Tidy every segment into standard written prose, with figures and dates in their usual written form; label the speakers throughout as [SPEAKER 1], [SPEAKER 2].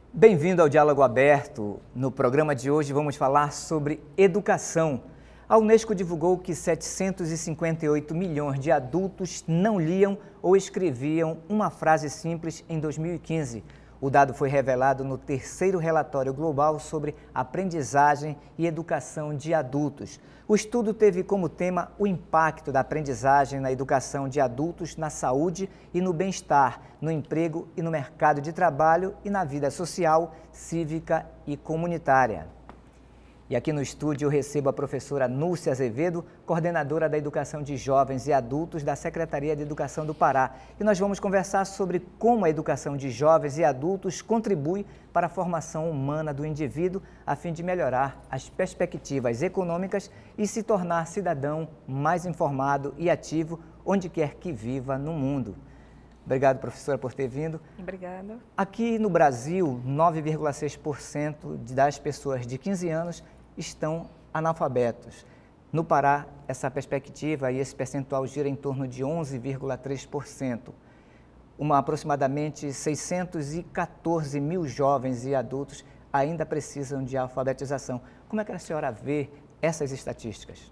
[SPEAKER 1] Bem-vindo ao Diálogo Aberto. No programa de hoje vamos falar sobre educação. A Unesco divulgou que 758 milhões de adultos não liam ou escreviam uma frase simples em 2015. O dado foi revelado no terceiro relatório global sobre aprendizagem e educação de adultos. O estudo teve como tema o impacto da aprendizagem na educação de adultos na saúde e no bem-estar, no emprego e no mercado de trabalho e na vida social, cívica e comunitária. E aqui no estúdio eu recebo a professora Núcia Azevedo, coordenadora da Educação de Jovens e Adultos da Secretaria de Educação do Pará. E nós vamos conversar sobre como a educação de jovens e adultos contribui para a formação humana do indivíduo, a fim de melhorar as perspectivas econômicas e se tornar cidadão mais informado e ativo onde quer que viva no mundo. Obrigado, professora, por ter vindo.
[SPEAKER 2] Obrigada.
[SPEAKER 1] Aqui no Brasil, 9,6% das pessoas de 15 anos estão analfabetos. No Pará, essa perspectiva e esse percentual gira em torno de 11,3%. Aproximadamente 614 mil jovens e adultos ainda precisam de alfabetização. Como é que a senhora vê essas estatísticas?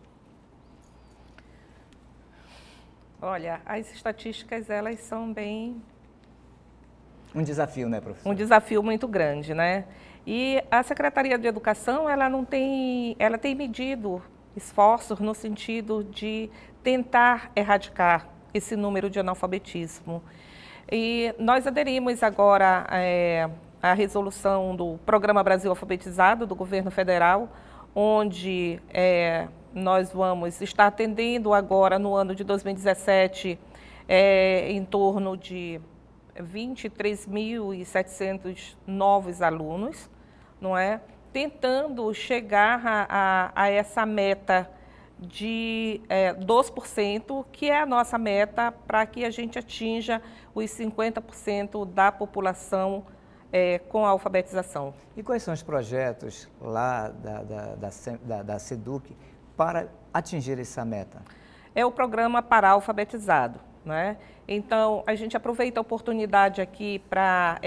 [SPEAKER 2] Olha, as estatísticas, elas são bem...
[SPEAKER 1] Um desafio, né, professora?
[SPEAKER 2] Um desafio muito grande, né? E a Secretaria de Educação, ela tem medido esforços no sentido de tentar erradicar esse número de analfabetismo. E nós aderimos agora à resolução do Programa Brasil Alfabetizado, do Governo Federal, onde nós vamos estar atendendo agora, no ano de 2017, em torno de 23.700 novos alunos, não é? Tentando chegar a essa meta de 2%, que é a nossa meta para que a gente atinja os 50% da população com a alfabetização.
[SPEAKER 1] E quais são os projetos lá da SEDUC para atingir essa meta?
[SPEAKER 2] É o programa Pará Alfabetizado, né? Então, a gente aproveita a oportunidade aqui para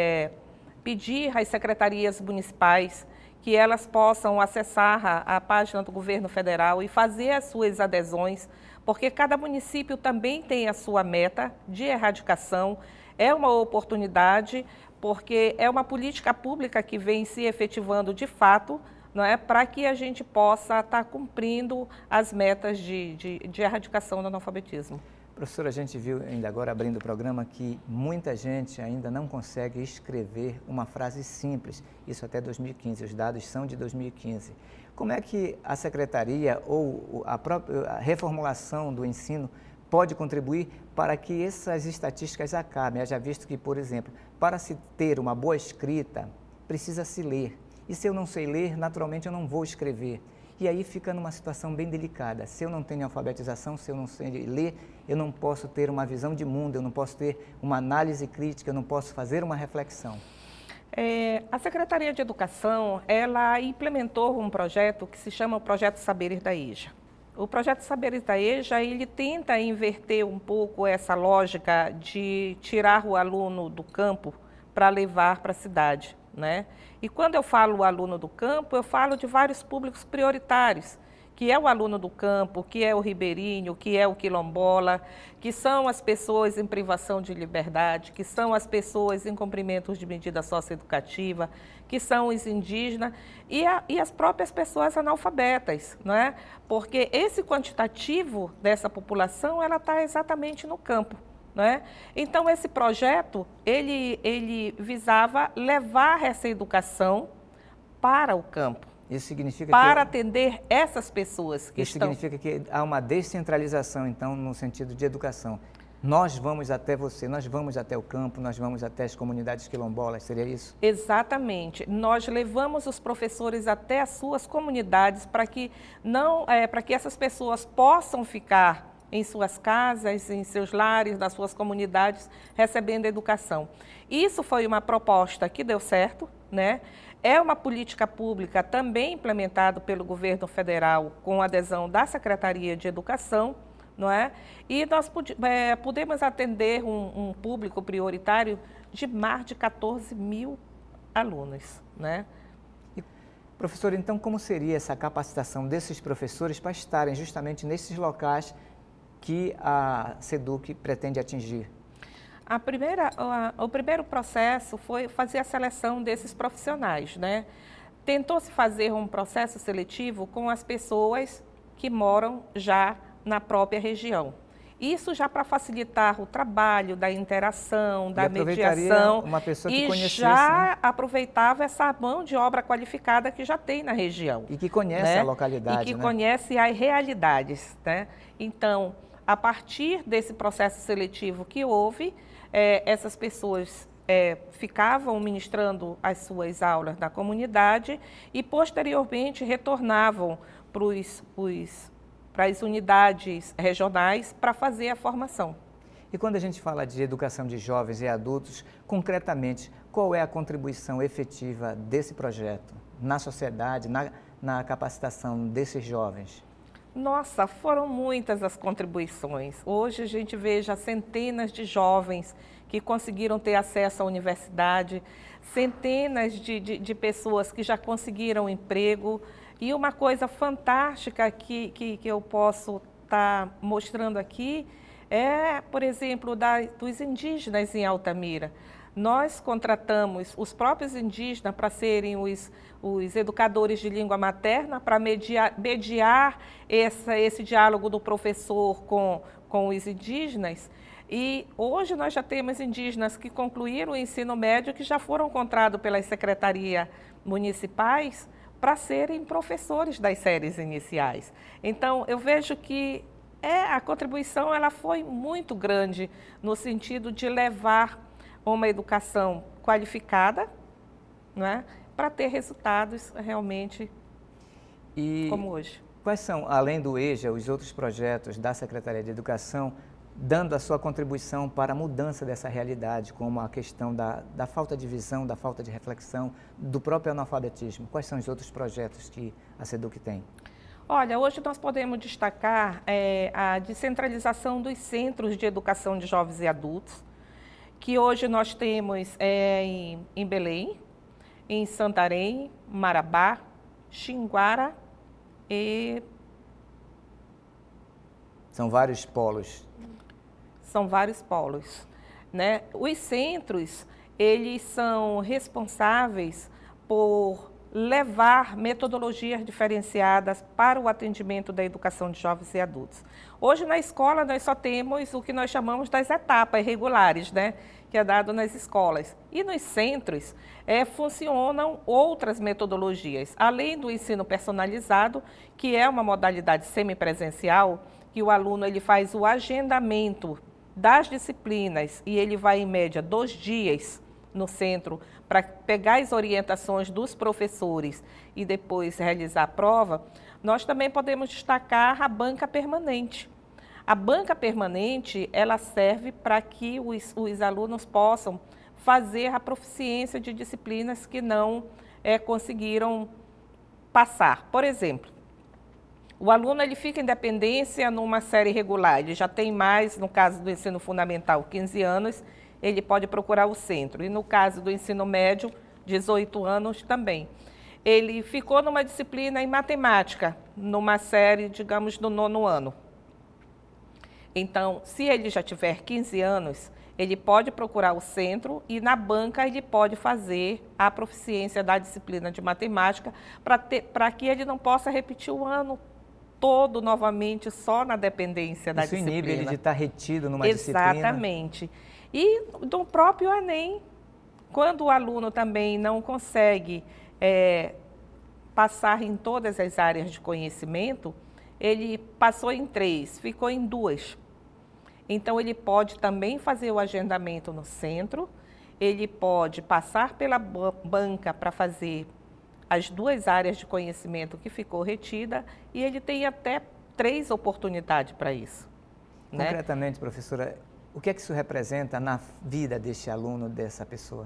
[SPEAKER 2] pedir às secretarias municipais que elas possam acessar a página do Governo Federal e fazer as suas adesões, porque cada município também tem a sua meta de erradicação. É uma oportunidade, porque é uma política pública que vem se efetivando de fato, não é, para que a gente possa estar cumprindo as metas de erradicação do analfabetismo.
[SPEAKER 1] Professora, a gente viu ainda agora, abrindo o programa, que muita gente ainda não consegue escrever uma frase simples, isso até 2015, os dados são de 2015. Como é que a Secretaria ou a própria reformulação do ensino pode contribuir para que essas estatísticas acabem? Haja visto que, por exemplo, para se ter uma boa escrita, precisa-se ler. E se eu não sei ler, naturalmente eu não vou escrever. E aí fica numa situação bem delicada. Se eu não tenho alfabetização, se eu não sei ler, eu não posso ter uma visão de mundo, eu não posso ter uma análise crítica, eu não posso fazer uma reflexão.
[SPEAKER 2] A Secretaria de Educação, ela implementou um projeto que se chama o Projeto Saberes da EJA. O Projeto Saberes da EJA, ele tenta inverter um pouco essa lógica de tirar o aluno do campo para levar para a cidade, né? E quando eu falo o aluno do campo, eu falo de vários públicos prioritários, que é o aluno do campo, que é o ribeirinho, que é o quilombola, que são as pessoas em privação de liberdade, que são as pessoas em cumprimento de medida socioeducativa, que são os indígenas e as próprias pessoas analfabetas, não é? Porque esse quantitativo dessa população, ela está exatamente no campo. Né? Então, esse projeto, ele visava levar essa educação para o campo.
[SPEAKER 1] Isso significa
[SPEAKER 2] para atender essas pessoas que
[SPEAKER 1] isso
[SPEAKER 2] estão...
[SPEAKER 1] significa que há uma descentralização, então, no sentido de educação. Nós vamos até você, nós vamos até o campo, nós vamos até as comunidades quilombolas, seria isso?
[SPEAKER 2] Exatamente. Nós levamos os professores até as suas comunidades para que essas pessoas possam ficar em suas casas, em seus lares, nas suas comunidades, recebendo educação. Isso foi uma proposta que deu certo, né? É uma política pública também implementada pelo governo federal com adesão da Secretaria de Educação, não é? E nós pudemos atender um público prioritário de mais de 14 mil alunos, né?
[SPEAKER 1] Professor, então como seria essa capacitação desses professores para estarem justamente nesses locais que a SEDUC pretende atingir?
[SPEAKER 2] O primeiro processo foi fazer a seleção desses profissionais, né? Tentou-se fazer um processo seletivo com as pessoas que moram já na própria região. Isso já para facilitar o trabalho, da interação, da mediação,
[SPEAKER 1] uma pessoa que
[SPEAKER 2] e
[SPEAKER 1] conhecesse,
[SPEAKER 2] já
[SPEAKER 1] né?
[SPEAKER 2] aproveitava essa mão de obra qualificada que já tem na região.
[SPEAKER 1] E que conhece,
[SPEAKER 2] né?
[SPEAKER 1] a localidade,
[SPEAKER 2] E que
[SPEAKER 1] né?
[SPEAKER 2] conhece as realidades, né? Então, a partir desse processo seletivo que houve, essas pessoas ficavam ministrando as suas aulas na comunidade e, posteriormente, retornavam para as unidades regionais para fazer a formação.
[SPEAKER 1] E quando a gente fala de educação de jovens e adultos, concretamente, qual é a contribuição efetiva desse projeto na sociedade, na capacitação desses jovens?
[SPEAKER 2] Nossa, foram muitas as contribuições. Hoje a gente vê já centenas de jovens que conseguiram ter acesso à universidade, centenas de pessoas que já conseguiram emprego. E uma coisa fantástica que eu posso estar mostrando aqui é, por exemplo, dos indígenas em Altamira. Nós contratamos os próprios indígenas para serem os educadores de língua materna, para mediar esse diálogo do professor com os indígenas. E hoje nós já temos indígenas que concluíram o ensino médio, que já foram contratados pelas secretarias municipais para serem professores das séries iniciais. Então, eu vejo que a contribuição ela foi muito grande no sentido de levar uma educação qualificada, né, para ter resultados realmente como hoje.
[SPEAKER 1] Quais são, além do EJA, os outros projetos da Secretaria de Educação dando a sua contribuição para a mudança dessa realidade, como a questão da falta de visão, da falta de reflexão, do próprio analfabetismo? Quais são os outros projetos que a SEDUC tem?
[SPEAKER 2] Olha, hoje nós podemos destacar a descentralização dos centros de educação de jovens e adultos, que hoje nós temos em Belém, em Santarém, Marabá, Xinguara e...
[SPEAKER 1] São vários polos.
[SPEAKER 2] São vários polos, né? Os centros, eles são responsáveis por levar metodologias diferenciadas para o atendimento da educação de jovens e adultos. Hoje, na escola, nós só temos o que nós chamamos das etapas regulares, né? Que é dado nas escolas. E nos centros, funcionam outras metodologias, além do ensino personalizado, que é uma modalidade semipresencial, que o aluno ele faz o agendamento das disciplinas e ele vai, em média, 2 dias no centro para pegar as orientações dos professores e depois realizar a prova. Nós também podemos destacar a banca permanente. A banca permanente, ela serve para que os alunos possam fazer a proficiência de disciplinas que não conseguiram passar. Por exemplo, o aluno ele fica em dependência numa série regular, ele já tem mais, no caso do ensino fundamental, 15 anos, ele pode procurar o centro. E no caso do ensino médio, 18 anos também. Ele ficou numa disciplina em matemática, numa série, digamos, do 9º ano. Então, se ele já tiver 15 anos, ele pode procurar o centro e na banca ele pode fazer a proficiência da disciplina de matemática para que ele não possa repetir o ano todo novamente só na dependência da disciplina.
[SPEAKER 1] Isso inibe ele de estar retido numa disciplina.
[SPEAKER 2] Exatamente. E do próprio Enem, quando o aluno também não consegue passar em todas as áreas de conhecimento, ele passou em 3, ficou em 2. Então, ele pode também fazer o agendamento no centro, ele pode passar pela banca para fazer as 2 áreas de conhecimento que ficou retida e ele tem até 3 oportunidades para isso.
[SPEAKER 1] Concretamente, professora, o que é que isso representa na vida deste aluno, dessa pessoa?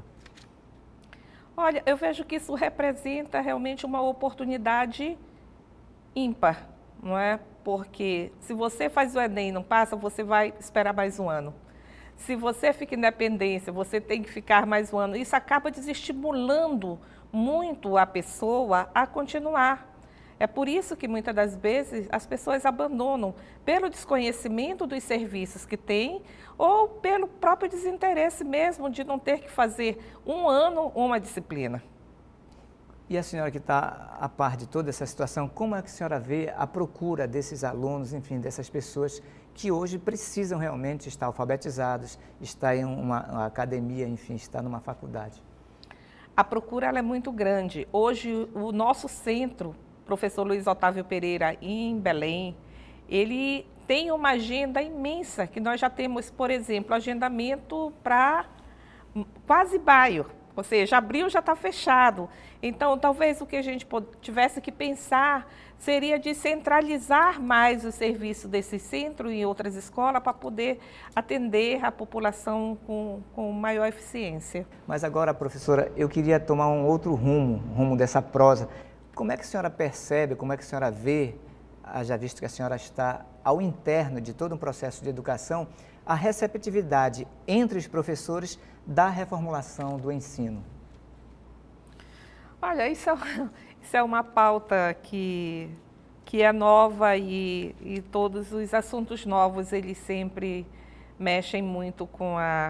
[SPEAKER 2] Olha, eu vejo que isso representa realmente uma oportunidade ímpar, não é? Porque se você faz o Enem e não passa, você vai esperar mais um ano. Se você fica em dependência, você tem que ficar mais um ano. Isso acaba desestimulando muito a pessoa a continuar. É por isso que muitas das vezes as pessoas abandonam, pelo desconhecimento dos serviços que têm ou pelo próprio desinteresse mesmo de não ter que fazer um ano uma disciplina.
[SPEAKER 1] E a senhora que está a par de toda essa situação, como é que a senhora vê a procura desses alunos, enfim, dessas pessoas que hoje precisam realmente estar alfabetizados, estar em uma academia, enfim, estar numa faculdade?
[SPEAKER 2] A procura ela é muito grande. Hoje, o nosso centro, professor Luiz Otávio Pereira, em Belém, ele tem uma agenda imensa, que nós já temos, por exemplo, agendamento para quase maio. Ou seja, abril já está fechado. Então, talvez o que a gente tivesse que pensar seria de centralizar mais o serviço desse centro em outras escolas para poder atender a população com maior eficiência.
[SPEAKER 1] Mas agora, professora, eu queria tomar um outro rumo dessa prosa. Como é que a senhora percebe, como é que a senhora vê, já visto que a senhora está ao interno de todo um processo de educação, a receptividade entre os professores da reformulação do ensino?
[SPEAKER 2] Olha, isso é uma pauta que é nova e todos os assuntos novos, eles sempre mexem muito com a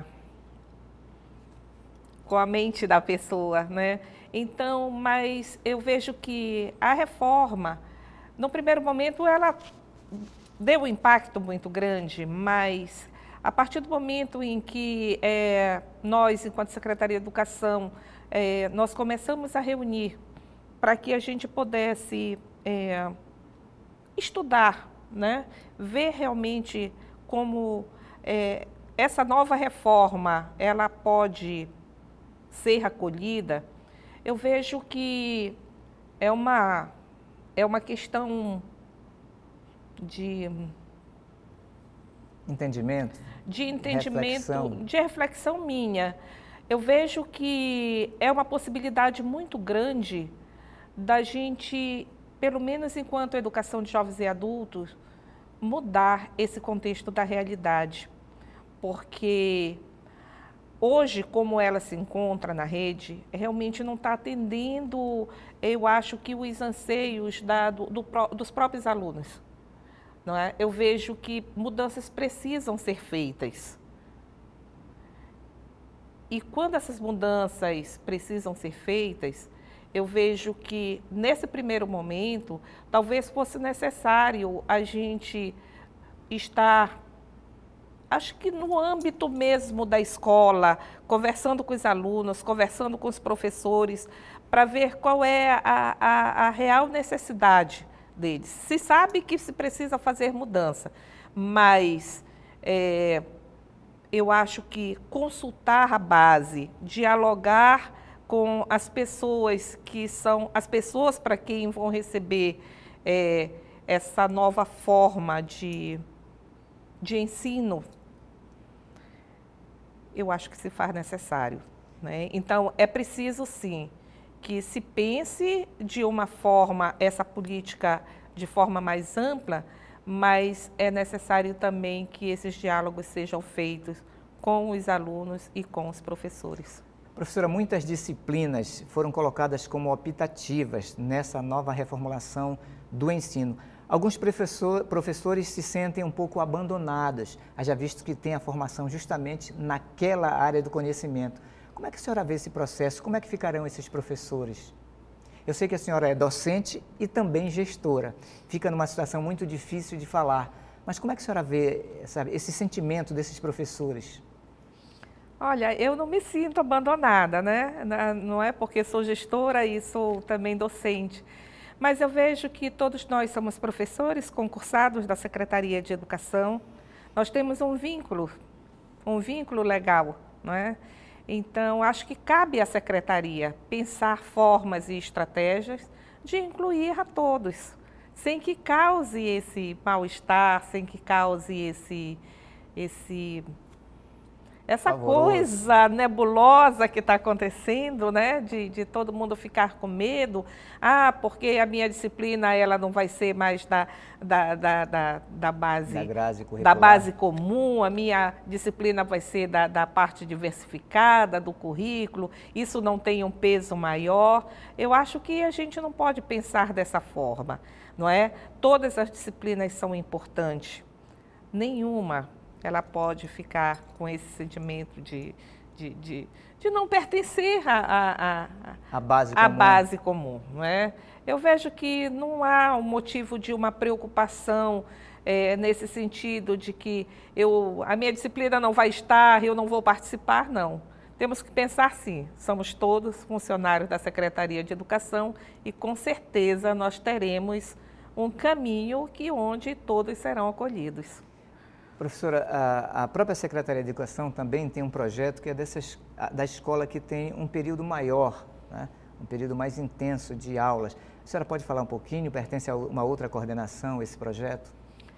[SPEAKER 2] mente da pessoa, né? Então, mas eu vejo que a reforma, no primeiro momento, ela deu um impacto muito grande, mas a partir do momento em que nós, enquanto Secretaria de Educação, nós começamos a reunir para que a gente pudesse estudar, né? Ver realmente como essa nova reforma ela pode ser acolhida, eu vejo que é uma questão de
[SPEAKER 1] entendimento,
[SPEAKER 2] de reflexão minha. Eu vejo que é uma possibilidade muito grande da gente, pelo menos enquanto educação de jovens e adultos, mudar esse contexto da realidade. Porque hoje, como ela se encontra na rede, realmente não está atendendo, eu acho que os anseios dos próprios alunos. Não é? Eu vejo que mudanças precisam ser feitas. E quando essas mudanças precisam ser feitas, eu vejo que, nesse primeiro momento, talvez fosse necessário a gente estar, acho que no âmbito mesmo da escola, conversando com os alunos, conversando com os professores, para ver qual é a real necessidade deles. Se sabe que se precisa fazer mudança, mas eu acho que consultar a base, dialogar com as pessoas que são as pessoas para quem vão receber essa nova forma de ensino, eu acho que se faz necessário, né? Então, é preciso, sim, que se pense de uma forma, essa política de forma mais ampla, mas é necessário também que esses diálogos sejam feitos com os alunos e com os professores.
[SPEAKER 1] Professora, muitas disciplinas foram colocadas como optativas nessa nova reformulação do ensino. Alguns professores se sentem um pouco abandonados, haja visto que tem a formação justamente naquela área do conhecimento. Como é que a senhora vê esse processo? Como é que ficarão esses professores? Eu sei que a senhora é docente e também gestora. Fica numa situação muito difícil de falar. Mas como é que a senhora vê, sabe, esse sentimento desses professores?
[SPEAKER 2] Olha, eu não me sinto abandonada, né? Não é porque sou gestora e sou também docente. Mas eu vejo que todos nós somos professores concursados da Secretaria de Educação. Nós temos um vínculo legal, não é? Então, acho que cabe à Secretaria pensar formas e estratégias de incluir a todos, sem que cause esse mal-estar, sem que cause essa
[SPEAKER 1] Pavoroso.
[SPEAKER 2] coisa nebulosa que está acontecendo, né, de todo mundo ficar com medo, porque a minha disciplina ela não vai ser mais da base comum, a minha disciplina vai ser da parte diversificada do currículo, isso não tem um peso maior. Eu acho que a gente não pode pensar dessa forma, não é? Todas as disciplinas são importantes, nenhuma ela pode ficar com esse sentimento de não pertencer à base comum, não é? Eu vejo que não há um motivo de uma preocupação nesse sentido de que a minha disciplina não vai estar, eu não vou participar, não. Temos que pensar sim, somos todos funcionários da Secretaria de Educação e com certeza nós teremos um caminho onde todos serão acolhidos.
[SPEAKER 1] Professora, a própria Secretaria de Educação também tem um projeto que é da escola que tem um período maior, né? Um período mais intenso de aulas. A senhora pode falar um pouquinho? Pertence a uma outra coordenação esse projeto?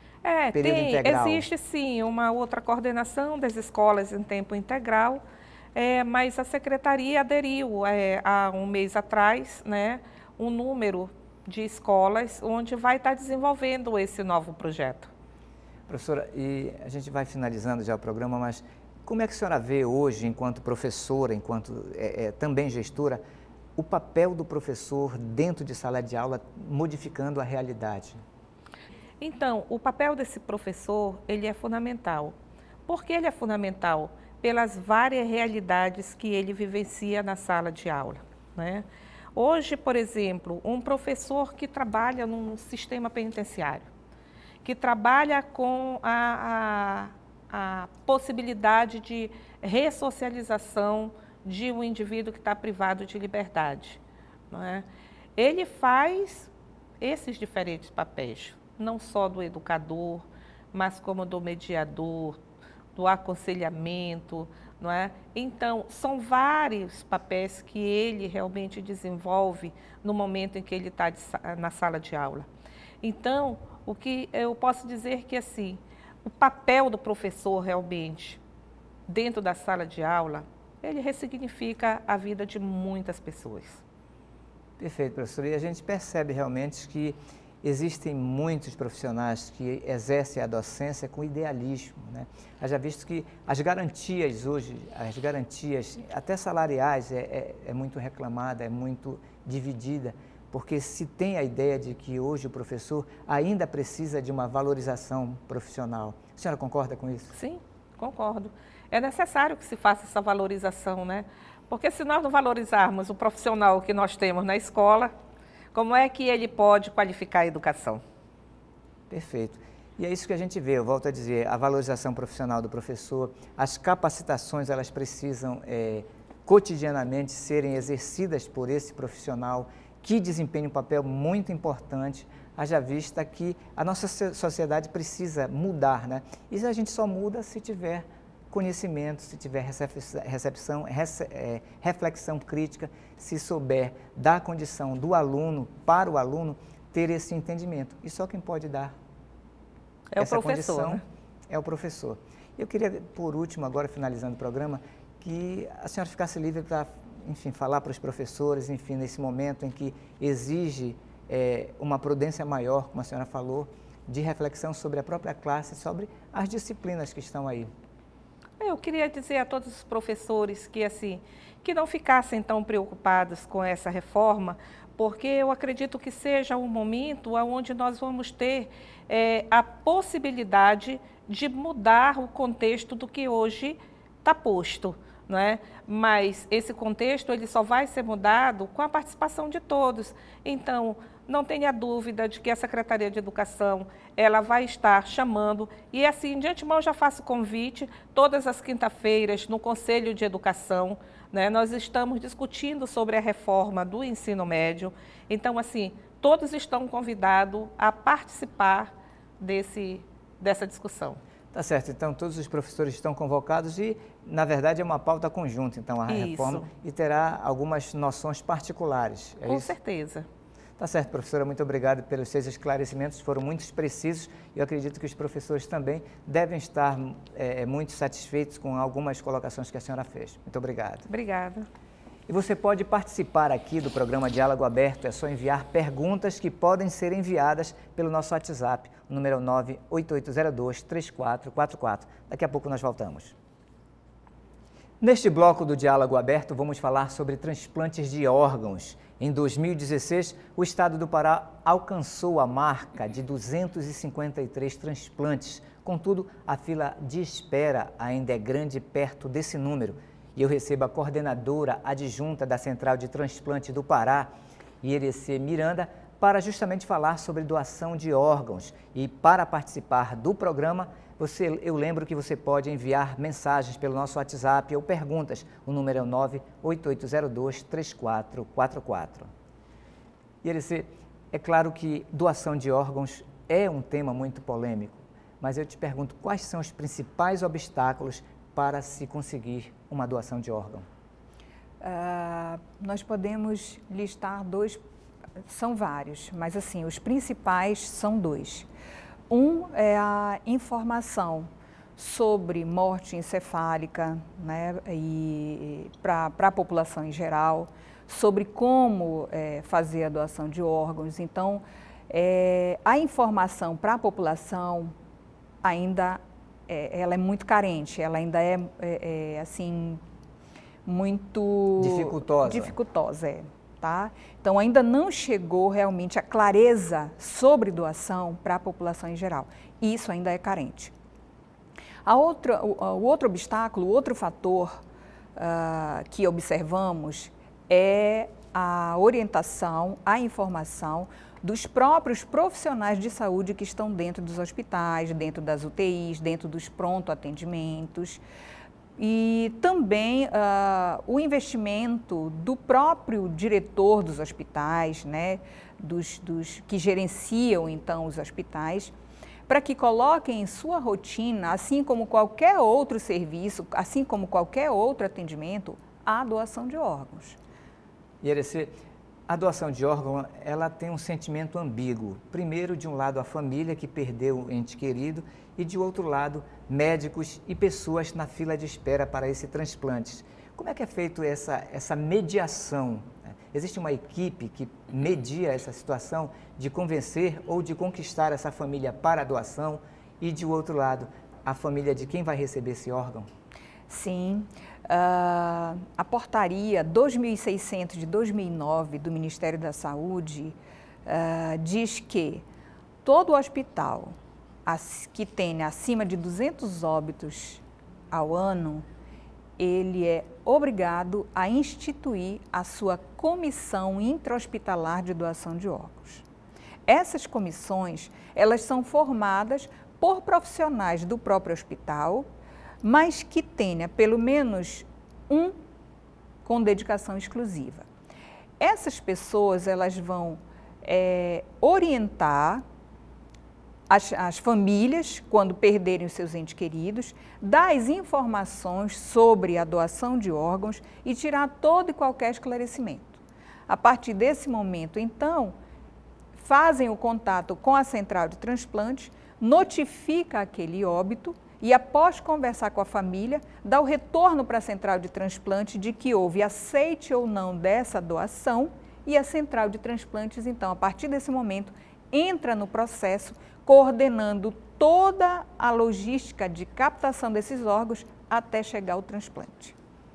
[SPEAKER 2] Existe sim uma outra coordenação das escolas em tempo integral, mas a Secretaria aderiu há um mês atrás, né, um número de escolas onde vai estar desenvolvendo esse novo projeto.
[SPEAKER 1] Professora, e a gente vai finalizando já o programa, mas como é que a senhora vê hoje, enquanto professora, enquanto também gestora, o papel do professor dentro de sala de aula modificando a realidade?
[SPEAKER 2] Então, o papel desse professor, ele é fundamental. Por que ele é fundamental? Pelas várias realidades que ele vivencia na sala de aula, né? Hoje, por exemplo, um professor que trabalha num sistema penitenciário, que trabalha com a possibilidade de ressocialização de um indivíduo que está privado de liberdade, não é? Ele faz esses diferentes papéis, não só do educador, mas como do mediador, do aconselhamento, não é? Então, são vários papéis que ele realmente desenvolve no momento em que ele está na sala de aula. Então, o que eu posso dizer que, assim, o papel do professor realmente, dentro da sala de aula, ele ressignifica a vida de muitas pessoas.
[SPEAKER 1] Perfeito, professora. E a gente percebe realmente que existem muitos profissionais que exercem a docência com idealismo, né? Haja visto que as garantias hoje, até salariais, é muito reclamada, é muito dividida, porque se tem a ideia de que hoje o professor ainda precisa de uma valorização profissional. A senhora concorda com isso?
[SPEAKER 2] Sim, concordo. É necessário que se faça essa valorização, né? Porque se nós não valorizarmos o profissional que nós temos na escola, como é que ele pode qualificar a educação?
[SPEAKER 1] Perfeito. E é isso que a gente vê, eu volto a dizer, a valorização profissional do professor, as capacitações, elas precisam cotidianamente serem exercidas por esse profissional que desempenha um papel muito importante, haja vista que a nossa sociedade precisa mudar, né? E a gente só muda se tiver conhecimento, se tiver reflexão crítica, se souber dar condição do aluno, para o aluno, ter esse entendimento. E só quem pode dar essa condição, né? É o professor. Eu queria, por último, agora finalizando o programa, que a senhora ficasse livre para, enfim, falar para os professores, enfim, nesse momento em que exige uma prudência maior, como a senhora falou, de reflexão sobre a própria classe, sobre as disciplinas que estão aí.
[SPEAKER 2] Eu queria dizer a todos os professores que, assim, que não ficassem tão preocupados com essa reforma, porque eu acredito que seja um momento onde nós vamos ter a possibilidade de mudar o contexto do que hoje está posto, não é? Mas esse contexto ele só vai ser mudado com a participação de todos. Então, não tenha dúvida de que a Secretaria de Educação ela vai estar chamando, e assim, de antemão já faço convite, todas as quinta-feiras no Conselho de Educação, né, nós estamos discutindo sobre a reforma do ensino médio. Então, assim, todos estão convidados a participar dessa discussão.
[SPEAKER 1] Tá certo, então todos os professores estão convocados e, na verdade, é uma pauta conjunta, então, a reforma, e terá algumas noções particulares.
[SPEAKER 2] Com certeza.
[SPEAKER 1] Tá certo, professora, muito obrigado pelos seus esclarecimentos, foram muito precisos e eu acredito que os professores também devem estar muito satisfeitos com algumas colocações que a senhora fez. Muito obrigado.
[SPEAKER 2] Obrigada.
[SPEAKER 1] E você pode participar aqui do programa Diálogo Aberto, é só enviar perguntas que podem ser enviadas pelo nosso WhatsApp, o número é 98802-3444. Daqui a pouco nós voltamos. Neste bloco do Diálogo Aberto, vamos falar sobre transplantes de órgãos. Em 2016, o estado do Pará alcançou a marca de 253 transplantes. Contudo, a fila de espera ainda é grande perto desse número. E eu recebo a coordenadora adjunta da Central de Transplante do Pará, Ierecê Miranda, para justamente falar sobre doação de órgãos. E para participar do programa, eu lembro que você pode enviar mensagens pelo nosso WhatsApp ou perguntas. O número é 98802-3444. Ierecê, é claro que doação de órgãos é um tema muito polêmico, mas eu te pergunto, quais são os principais obstáculos para se conseguir uma doação de órgão?
[SPEAKER 3] Nós podemos listar dois, são vários, mas assim, os principais são dois. Um é a informação sobre morte encefálica, né, e para a população em geral, sobre como fazer a doação de órgãos. Então, a informação para a população ainda ela é muito carente, ela ainda é assim, muito dificultosa, tá? Então, ainda não chegou realmente a clareza sobre doação para a população em geral. E isso ainda é carente. O outro obstáculo, o outro fator que observamos é a orientação, a informação dos próprios profissionais de saúde que estão dentro dos hospitais, dentro das UTIs, dentro dos pronto-atendimentos. E também o investimento do próprio diretor dos hospitais, né, dos que gerenciam então os hospitais, para que coloquem em sua rotina, assim como qualquer outro serviço, assim como qualquer outro atendimento, a doação de órgãos.
[SPEAKER 1] Ierecê, a doação de órgão, ela tem um sentimento ambíguo. Primeiro, de um lado, a família que perdeu o ente querido e, de outro lado, médicos e pessoas na fila de espera para esse transplante. Como é que é feito essa mediação? Existe uma equipe que media essa situação de convencer ou de conquistar essa família para a doação e, de outro lado, a família de quem vai receber esse órgão?
[SPEAKER 3] Sim. A portaria 2600 de 2009 do Ministério da Saúde diz que todo hospital que tenha acima de 200 óbitos ao ano, ele é obrigado a instituir a sua comissão intra-hospitalar de doação de órgãos. Essas comissões, elas são formadas por profissionais do próprio hospital, mas que tenha pelo menos um com dedicação exclusiva. Essas pessoas, elas vão orientar as famílias, quando perderem os seus entes queridos, dar as informações sobre a doação de órgãos e tirar todo e qualquer esclarecimento. A partir desse momento, então, fazem o contato com a central de transplante, notifica aquele óbito e, após conversar com a família, dá o retorno para a central de transplante de que houve aceite ou não dessa doação e a central de transplantes, então, a partir desse momento, entra no processo coordenando toda a logística de captação desses órgãos até chegar ao transplante.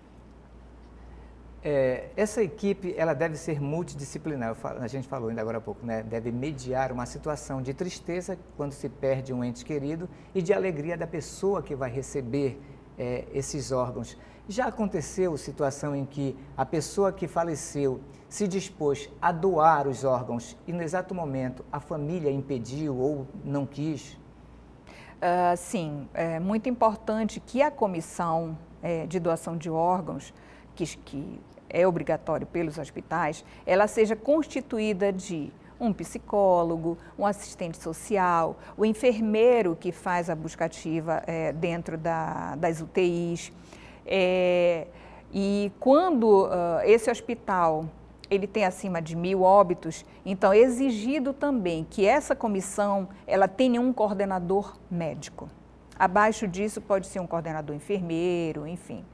[SPEAKER 1] Essa equipe, ela deve ser multidisciplinar, a gente falou ainda agora há pouco, né? Deve mediar uma situação de tristeza quando se perde um ente querido e de alegria da pessoa que vai receber esses órgãos. Já aconteceu situação em que a pessoa que faleceu se dispôs a doar os órgãos e no exato momento a família impediu ou não quis?
[SPEAKER 3] Sim, é muito importante que a comissão de doação de órgãos, que é obrigatório pelos hospitais, ela seja constituída de um psicólogo, um assistente social, o enfermeiro que faz a busca ativa dentro das UTIs. E quando esse hospital ele tem acima de 1.000 óbitos, então é exigido também que essa comissão ela tenha um coordenador médico. Abaixo disso pode ser um coordenador enfermeiro, enfim.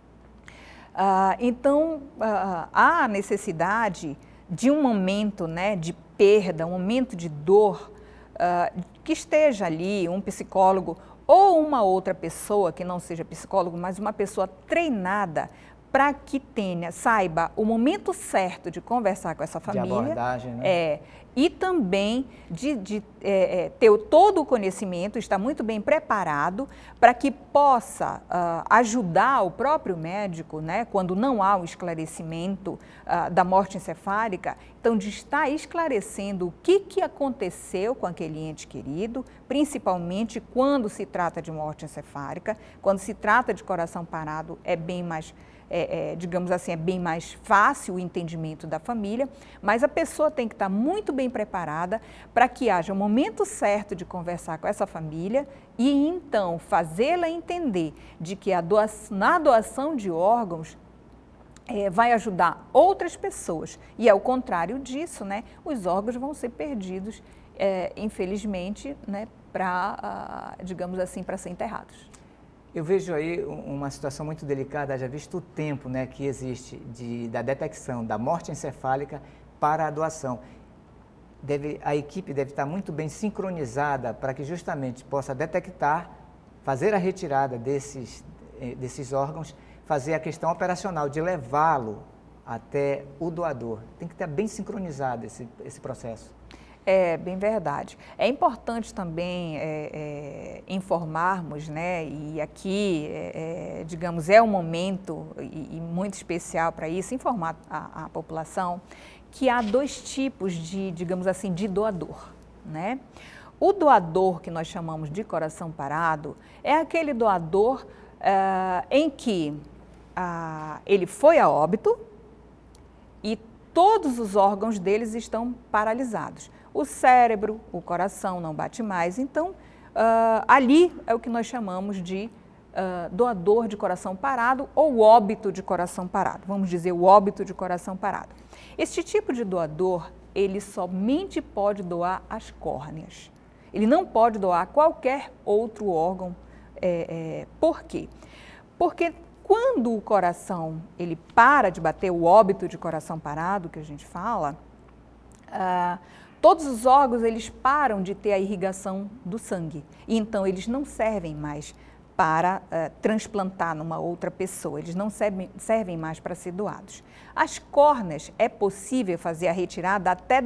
[SPEAKER 3] Então, há necessidade de um momento, né, de perda, um momento de dor, que esteja ali um psicólogo ou uma outra pessoa que não seja psicólogo, mas uma pessoa treinada para que saiba o momento certo de conversar com essa família.
[SPEAKER 1] De abordagem, né?
[SPEAKER 3] E também de ter todo o conhecimento, estar muito bem preparado para que possa ajudar o próprio médico, né, quando não há o esclarecimento da morte encefálica, então de estar esclarecendo o que aconteceu com aquele ente querido, principalmente quando se trata de morte encefálica, quando se trata de coração parado é bem mais... digamos assim, é bem mais fácil o entendimento da família, mas a pessoa tem que estar muito bem preparada para que haja o momento certo de conversar com essa família e então fazê-la entender de que na doação de órgãos vai ajudar outras pessoas. E ao contrário disso, né, os órgãos vão ser perdidos, infelizmente, né, digamos assim, para ser enterrados.
[SPEAKER 1] Eu vejo aí uma situação muito delicada, já visto o tempo, né, que existe da detecção da morte encefálica para a doação. A equipe deve estar muito bem sincronizada para que justamente possa detectar, fazer a retirada desses órgãos, fazer a questão operacional de levá-lo até o doador. Tem que estar bem sincronizado esse processo.
[SPEAKER 3] É bem verdade. É importante também informarmos, né, e aqui, digamos, é um momento e muito especial para isso, informar a população que há 2 tipos digamos assim, de doador, né? O doador que nós chamamos de coração parado é aquele doador em que ele foi a óbito e todos os órgãos deles estão paralisados. O cérebro, o coração não bate mais, então ali é o que nós chamamos de doador de coração parado ou óbito de coração parado, vamos dizer o óbito de coração parado. Este tipo de doador, ele somente pode doar as córneas, ele não pode doar qualquer outro órgão. Por quê? Porque quando o coração ele para de bater, o óbito de coração parado que a gente fala, todos os órgãos eles param de ter a irrigação do sangue e então eles não servem mais para transplantar numa outra pessoa, eles não servem mais para ser doados. As córneas é possível fazer a retirada até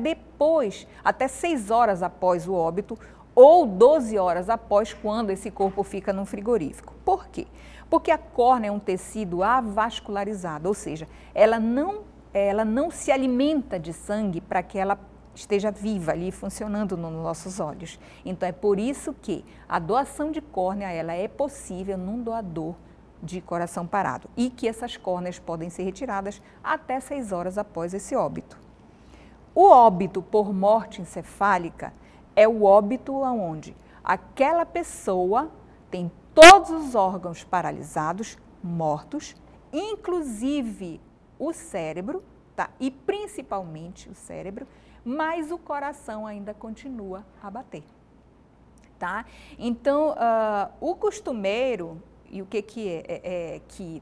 [SPEAKER 3] 6 horas após o óbito ou 12 horas após quando esse corpo fica no frigorífico. Por quê? Porque a córnea é um tecido avascularizado, ou seja, ela não se alimenta de sangue para que ela esteja viva ali, funcionando nos nossos olhos. Então, é por isso que a doação de córnea, ela é possível num doador de coração parado e que essas córneas podem ser retiradas até 6 horas após esse óbito. O óbito por morte encefálica é o óbito onde aquela pessoa tem todos os órgãos paralisados, mortos, inclusive o cérebro, tá? E principalmente o cérebro, mas o coração ainda continua a bater, tá? Então, o costumeiro, e o que que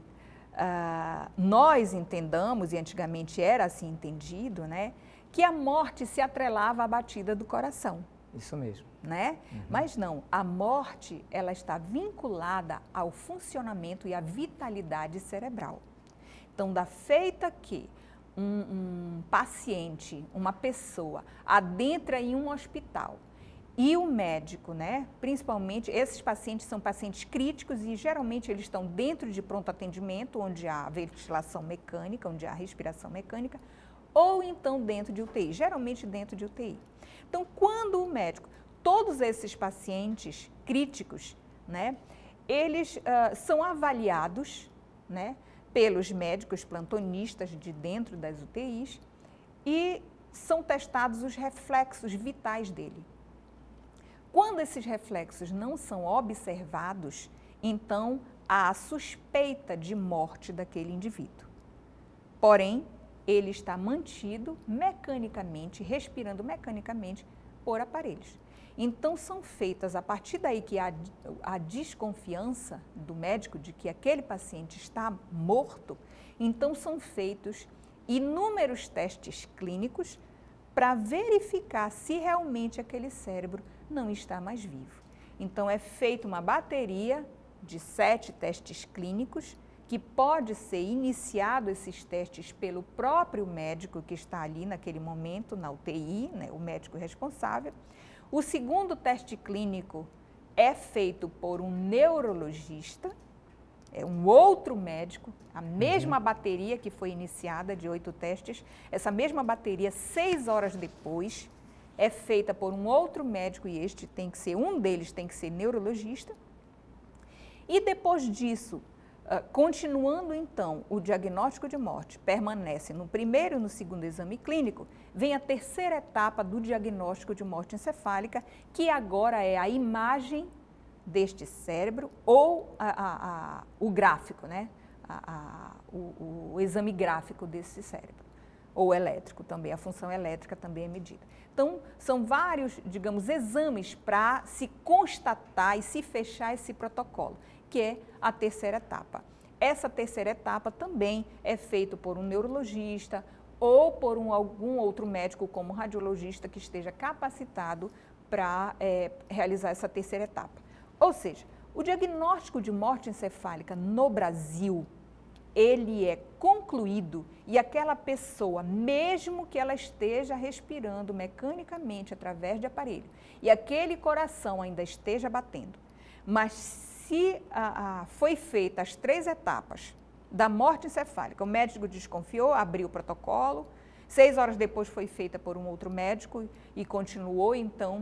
[SPEAKER 3] nós entendamos, e antigamente era assim entendido, né? Que a morte se atrelava à batida do coração.
[SPEAKER 1] Isso mesmo.
[SPEAKER 3] Né? Uhum. Mas não, a morte ela está vinculada ao funcionamento e à vitalidade cerebral. Então, da feita que um paciente, uma pessoa, adentra em um hospital e o médico, né, principalmente, esses pacientes são pacientes críticos e geralmente eles estão dentro de pronto atendimento, onde há ventilação mecânica, onde há respiração mecânica, ou então dentro de UTI, geralmente dentro de UTI. Então, quando o médico, todos esses pacientes críticos, né, eles são avaliados, né, pelos médicos plantonistas de dentro das UTIs e são testados os reflexos vitais dele. Quando esses reflexos não são observados, então há a suspeita de morte daquele indivíduo. Porém, ele está mantido mecanicamente, respirando mecanicamente por aparelhos. Então, são feitas, a partir daí que há a desconfiança do médico de que aquele paciente está morto, então são feitos inúmeros testes clínicos para verificar se realmente aquele cérebro não está mais vivo. Então, é feita uma bateria de 7 testes clínicos, que pode ser iniciado esses testes pelo próprio médico que está ali naquele momento, na UTI, né, o médico responsável. O segundo teste clínico é feito por um neurologista, é um outro médico, a mesma bateria que foi iniciada de 8 testes, essa mesma bateria, 6 horas depois, é feita por um outro médico, e este tem que ser, um deles tem que ser neurologista. E depois disso, continuando então o diagnóstico de morte, permanece no primeiro e no segundo exame clínico, vem a terceira etapa do diagnóstico de morte encefálica, que agora é a imagem deste cérebro ou o gráfico, né? O exame gráfico desse cérebro, ou elétrico também, a função elétrica também é medida. Então, são vários, digamos, exames para se constatar e se fechar esse protocolo, que é a terceira etapa. Essa terceira etapa também é feita por um neurologista ou por algum outro médico, como radiologista, que esteja capacitado para realizar essa terceira etapa. Ou seja, o diagnóstico de morte encefálica no Brasil, ele é concluído e aquela pessoa, mesmo que ela esteja respirando mecanicamente através de aparelho e aquele coração ainda esteja batendo, mas se foi feita as 3 etapas da morte encefálica, o médico desconfiou, abriu o protocolo, 6 horas depois foi feita por um outro médico e continuou, então,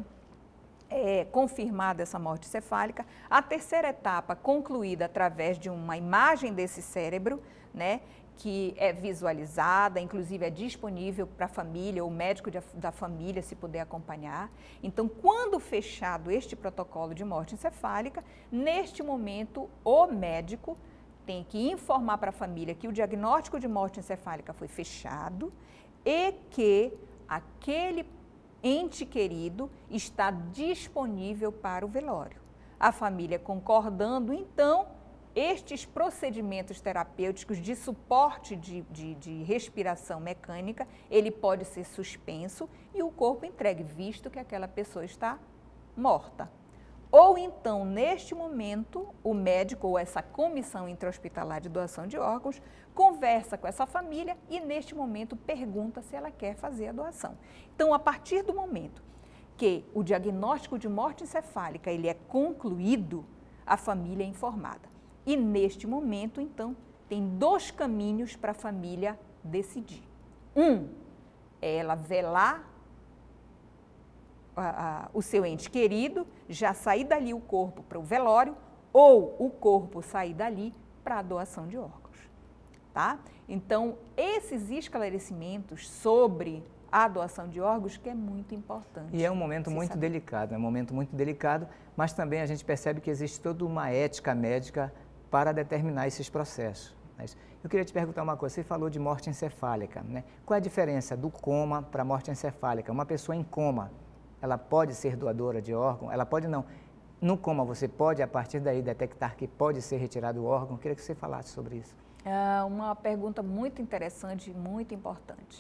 [SPEAKER 3] confirmada essa morte encefálica. A terceira etapa concluída através de uma imagem desse cérebro, né, que é visualizada, inclusive é disponível para a família, o médico da família, se puder acompanhar. Então, quando fechado este protocolo de morte encefálica, neste momento o médico tem que informar para a família que o diagnóstico de morte encefálica foi fechado e que aquele ente querido está disponível para o velório. A família concordando, então, estes procedimentos terapêuticos de suporte de respiração mecânica, ele pode ser suspenso e o corpo entregue, visto que aquela pessoa está morta. Ou então, neste momento, o médico ou essa comissão intra-hospitalar de doação de órgãos conversa com essa família e, neste momento, pergunta se ela quer fazer a doação. Então, a partir do momento que o diagnóstico de morte encefálica ele é concluído, a família é informada. E, neste momento, então, tem 2 caminhos para a família decidir. Um é ela velar o seu ente querido, já sair dali o corpo para o velório, ou o corpo sair dali para a doação de órgãos, tá? Então, esses esclarecimentos sobre a doação de órgãos que é muito importante.
[SPEAKER 1] E é um momento muito delicado, é um momento muito delicado, mas também a gente percebe que existe toda uma ética médica para determinar esses processos. Eu queria te perguntar uma coisa, você falou de morte encefálica, né? Qual é a diferença do coma para a morte encefálica? Uma pessoa em coma, ela pode ser doadora de órgão? Ela pode não. No coma, você pode, a partir daí, detectar que pode ser retirado o órgão? Eu queria que você falasse sobre isso.
[SPEAKER 3] É uma pergunta muito interessante e muito importante.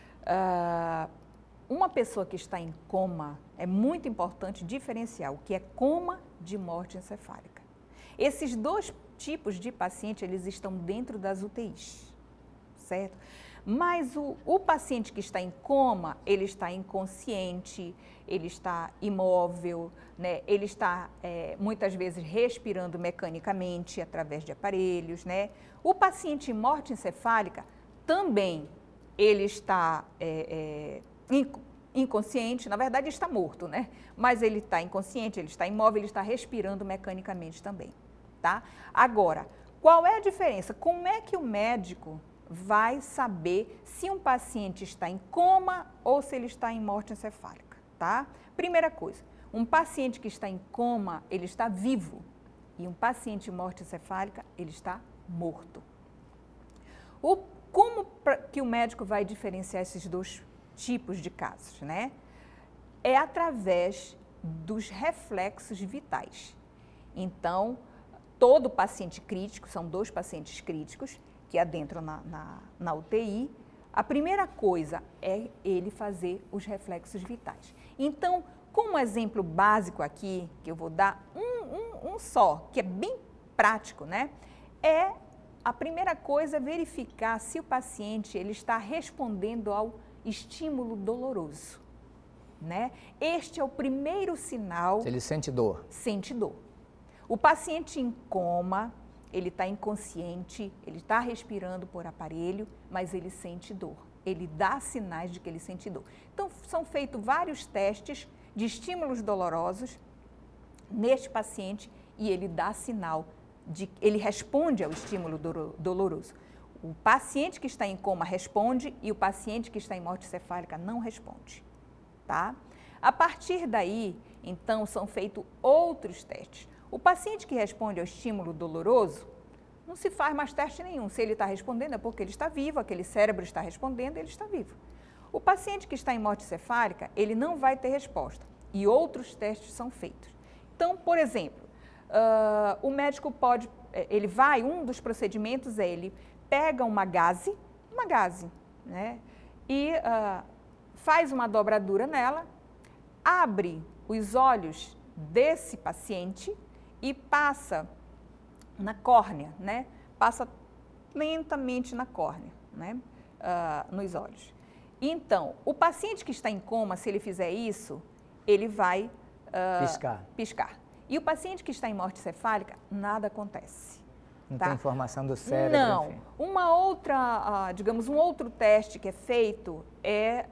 [SPEAKER 3] Uma pessoa que está em coma, é muito importante diferenciar o que é coma de morte encefálica. Esses 2 tipos de paciente, eles estão dentro das UTIs, certo? Mas o paciente que está em coma, ele está inconsciente, ele está imóvel, né? Ele está muitas vezes respirando mecanicamente através de aparelhos, né? O paciente em morte encefálica também, ele está inconsciente, na verdade está morto, né? Mas ele está inconsciente, ele está imóvel, ele está respirando mecanicamente também, tá? Agora, qual é a diferença? Como é que o médico vai saber se um paciente está em coma ou se ele está em morte encefálica, tá? Primeira coisa, um paciente que está em coma, ele está vivo, e um paciente em morte encefálica, ele está morto. como que o médico vai diferenciar esses dois tipos de casos, né? É através dos reflexos vitais. Então, todo paciente crítico, são 2 pacientes críticos que adentram na UTI, a primeira coisa é ele fazer os reflexos vitais. Então, como exemplo básico aqui, que eu vou dar um só, que é bem prático, né? A primeira coisa é verificar se o paciente ele está respondendo ao estímulo doloroso, né? Este é o primeiro sinal.
[SPEAKER 1] Se ele sente dor.
[SPEAKER 3] Sente dor. O paciente em coma, ele está inconsciente, ele está respirando por aparelho, mas ele sente dor. Ele dá sinais de que ele sente dor. Então, são feitos vários testes de estímulos dolorosos neste paciente e ele dá sinal ele responde ao estímulo doloroso. O paciente que está em coma responde e o paciente que está em morte cefálica não responde, tá? A partir daí, então, são feitos outros testes. O paciente que responde ao estímulo doloroso, não se faz mais teste nenhum. Se ele está respondendo é porque ele está vivo, aquele cérebro está respondendo, ele está vivo. O paciente que está em morte cefálica, ele não vai ter resposta e outros testes são feitos. Então, por exemplo, o médico pode, um dos procedimentos é ele pega uma gaze, né, e faz uma dobradura nela, abre os olhos desse paciente e passa na córnea, né, passa lentamente na córnea, né, nos olhos. Então, o paciente que está em coma, se ele fizer isso, ele vai piscar. E o paciente que está em morte cefálica, nada acontece.
[SPEAKER 1] Não
[SPEAKER 3] tá?
[SPEAKER 1] tem informação do cérebro,
[SPEAKER 3] não.
[SPEAKER 1] enfim.
[SPEAKER 3] Uma outra, digamos, um outro teste que é feito é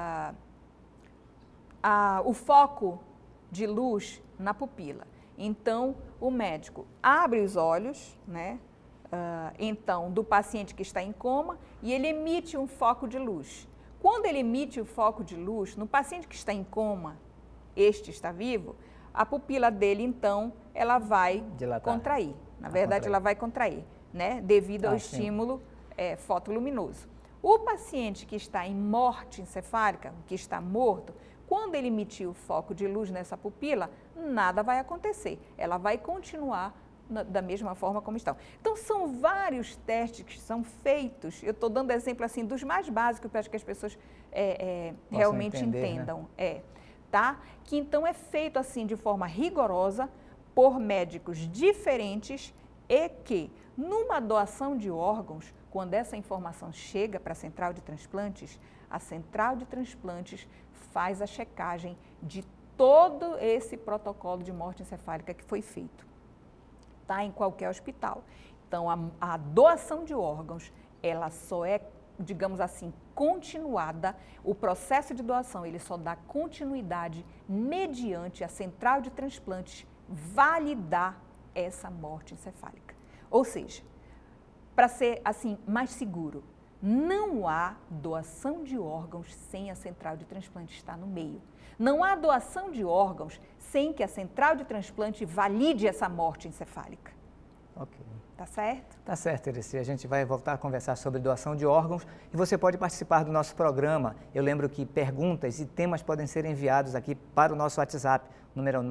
[SPEAKER 3] o foco de luz na pupila. Então, o médico abre os olhos, né, então, do paciente que está em coma e ele emite um foco de luz. Quando ele emite o foco de luz, no paciente que está em coma, este está vivo, a pupila dele, então, ela vai contrair. Na verdade, ela vai contrair, né? Devido ao estímulo fotoluminoso. O paciente que está em morte encefálica, que está morto, quando ele emitir o foco de luz nessa pupila, nada vai acontecer. Ela vai continuar da mesma forma como estão. Então, são vários testes que são feitos. Eu estou dando exemplo assim dos mais básicos para que as pessoas realmente entendam. Né? Tá? Que então é feito assim de forma rigorosa por médicos diferentes e que, numa doação de órgãos, quando essa informação chega para a central de transplantes, a central de transplantes faz a checagem de todo esse protocolo de morte encefálica que foi feito, tá? Em qualquer hospital. Então, a doação de órgãos, ela só é, digamos assim, continuada, o processo de doação, ele só dá continuidade mediante a central de transplantes validar essa morte encefálica. Ou seja, para ser assim mais seguro, não há doação de órgãos sem a central de transplante estar no meio. Não há doação de órgãos sem que a central de transplante valide essa morte encefálica.
[SPEAKER 1] Ok.
[SPEAKER 3] Tá certo?
[SPEAKER 1] Tá certo, Erici. A gente vai voltar a conversar sobre doação de órgãos e você pode participar do nosso programa. Eu lembro que perguntas e temas podem ser enviados aqui para o nosso WhatsApp, número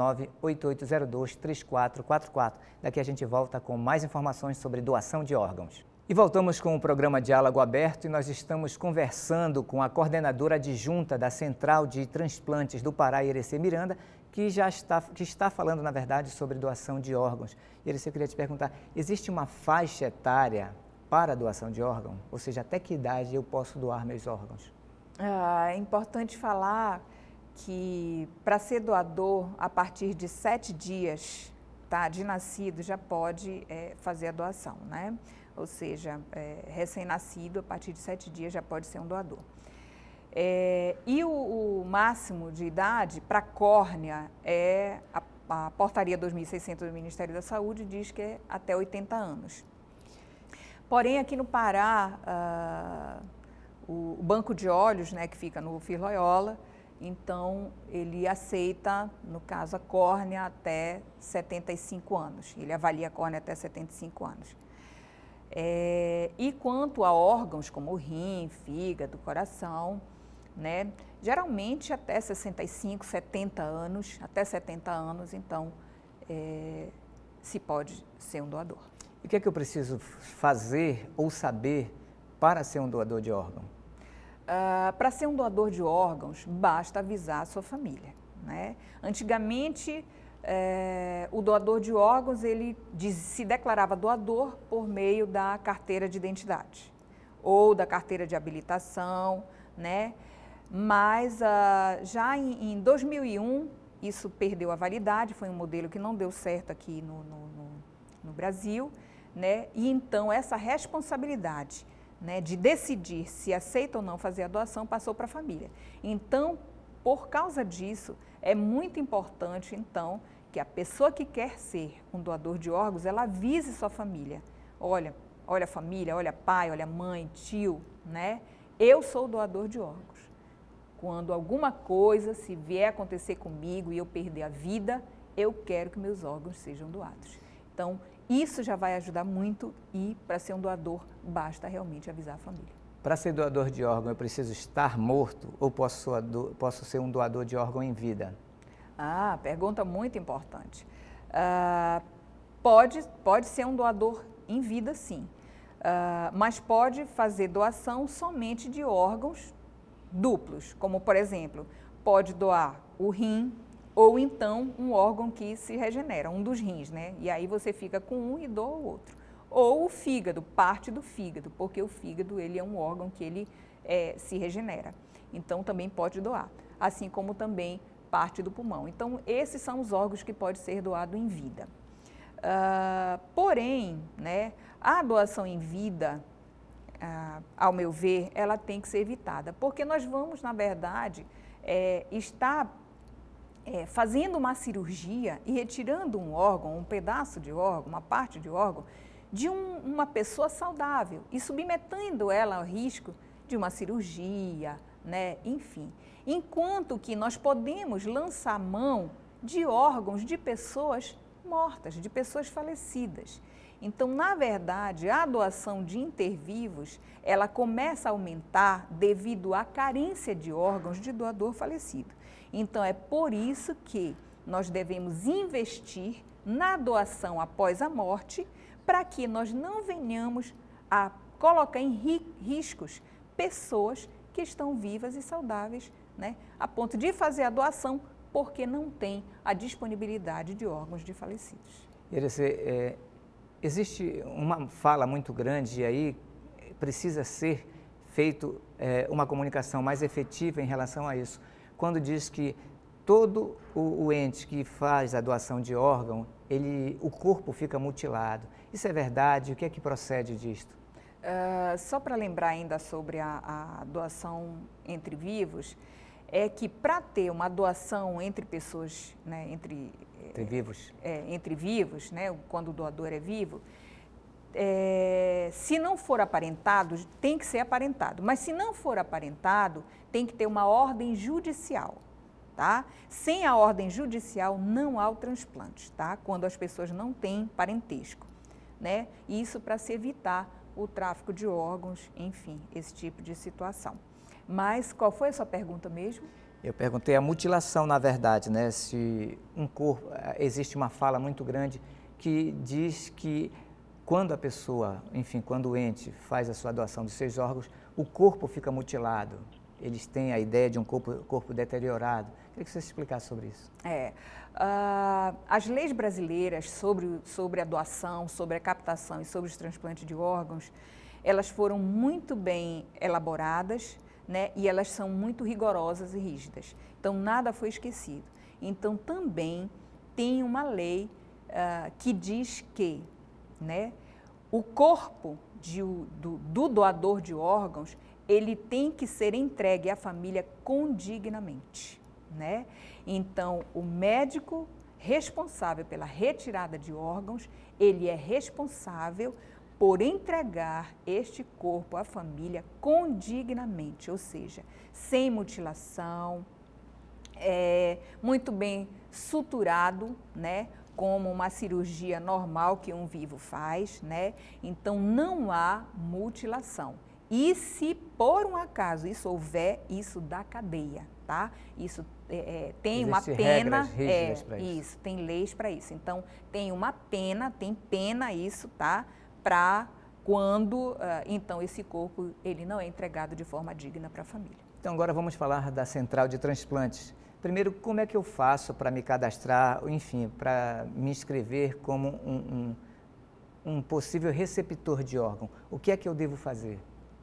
[SPEAKER 1] 988023444. Daqui a gente volta com mais informações sobre doação de órgãos. E voltamos com o programa Diálogo Aberto e nós estamos conversando com a coordenadora adjunta da Central de Transplantes do Pará, Erici Miranda, que está falando, na verdade, sobre doação de órgãos. Erici, eu queria te perguntar, existe uma faixa etária para a doação de órgão? Ou seja, até que idade eu posso doar meus órgãos?
[SPEAKER 3] É importante falar que para ser doador, a partir de 7 dias de nascido, já pode fazer a doação, né? Ou seja, recém-nascido, a partir de 7 dias já pode ser um doador. E o máximo de idade para córnea a portaria 2600 do Ministério da Saúde diz que é até 80 anos. Porém, aqui no Pará, o banco de olhos, né, que fica no Rufir Loyola, então ele aceita, no caso, a córnea até 75 anos. Ele avalia a córnea até 75 anos. E quanto a órgãos como o rim, fígado, coração, né, geralmente até 65, 70 anos, até 70 anos, então, se pode ser um doador.
[SPEAKER 1] E o que é que eu preciso fazer ou saber para ser um doador de órgão?
[SPEAKER 3] Para ser um doador de órgãos, basta avisar a sua família, né? Antigamente, o doador de órgãos, ele se declarava doador por meio da carteira de identidade ou da carteira de habilitação, né? Mas já em 2001, isso perdeu a validade, foi um modelo que não deu certo aqui no Brasil, né? E então essa responsabilidade, né, de decidir se aceita ou não fazer a doação passou para a família. Então, por causa disso, é muito importante, então, que a pessoa que quer ser um doador de órgãos, ela avise sua família. Olha família, olha pai, olha mãe, tio, né? Eu sou doador de órgãos. Quando alguma coisa, se vier acontecer comigo e eu perder a vida, eu quero que meus órgãos sejam doados. Então, isso já vai ajudar muito e para ser um doador, basta realmente avisar a família.
[SPEAKER 1] Para ser doador de órgão, eu preciso estar morto ou posso ser um doador de órgão em vida?
[SPEAKER 3] Pergunta muito importante. Pode ser um doador em vida, sim, mas pode fazer doação somente de órgãos duplos, como, por exemplo, pode doar o rim ou então um órgão que se regenera, um dos rins, né? E aí você fica com um e doa o outro. Ou o fígado, parte do fígado, porque o fígado ele é um órgão que ele se regenera. Então, também pode doar, assim como também parte do pulmão. Então, esses são os órgãos que podem ser doados em vida. Porém, né, a doação em vida, ao meu ver, ela tem que ser evitada, porque nós vamos, na verdade, estar fazendo uma cirurgia e retirando um órgão, um pedaço de órgão, uma parte de órgão, de uma pessoa saudável e submetendo ela ao risco de uma cirurgia, né? Enfim. Enquanto que nós podemos lançar mão de órgãos de pessoas mortas, de pessoas falecidas. Então, na verdade, a doação de intervivos, ela começa a aumentar devido à carência de órgãos de doador falecido. Então, é por isso que nós devemos investir na doação após a morte, para que nós não venhamos a colocar em riscos pessoas que estão vivas e saudáveis, né, a ponto de fazer a doação porque não tem a disponibilidade de órgãos de falecidos.
[SPEAKER 1] Existe uma fala muito grande e aí precisa ser feito uma comunicação mais efetiva em relação a isso. Quando diz que todo o ente que faz a doação de órgão, o corpo fica mutilado. Isso é verdade? O que é que procede disto?
[SPEAKER 3] Só para lembrar ainda sobre a doação entre vivos, é que para ter uma doação entre pessoas, né, entre vivos, né, quando o doador é vivo, se não for aparentado, tem que ser aparentado. Mas se não for aparentado, tem que ter uma ordem judicial. Tá? Sem a ordem judicial, não há o transplante, tá? Quando as pessoas não têm parentesco, né? Isso para se evitar o tráfico de órgãos, enfim, esse tipo de situação. Mas qual foi a sua pergunta mesmo?
[SPEAKER 1] Eu perguntei a mutilação, na verdade, né? Se um corpo, existe uma fala muito grande que diz que quando a pessoa, enfim, quando o ente faz a sua doação de seus órgãos, o corpo fica mutilado. Eles têm a ideia de um corpo deteriorado. Queria que você explicasse sobre isso.
[SPEAKER 3] As leis brasileiras sobre a doação, sobre a captação e sobre os transplantes de órgãos, elas foram muito bem elaboradas, né, e elas são muito rigorosas e rígidas. Então, nada foi esquecido. Então, também tem uma lei que diz que, né, o corpo do doador de órgãos, ele tem que ser entregue à família condignamente, né? Então, o médico responsável pela retirada de órgãos, ele é responsável por entregar este corpo à família condignamente, ou seja, sem mutilação, muito bem suturado, né? como uma cirurgia normal que um vivo faz, né? Então não há mutilação. E se por um acaso isso houver, isso dá cadeia, tá? Isso tem uma pena, isso, tem leis para isso. Então tem uma pena, tem pena isso, tá? Para quando então esse corpo ele não é entregado de forma digna para a família.
[SPEAKER 1] Então agora vamos falar da central de transplantes. Primeiro, como é que eu faço para me cadastrar, enfim, para me inscrever como um possível receptor de órgão? O que é que eu devo fazer?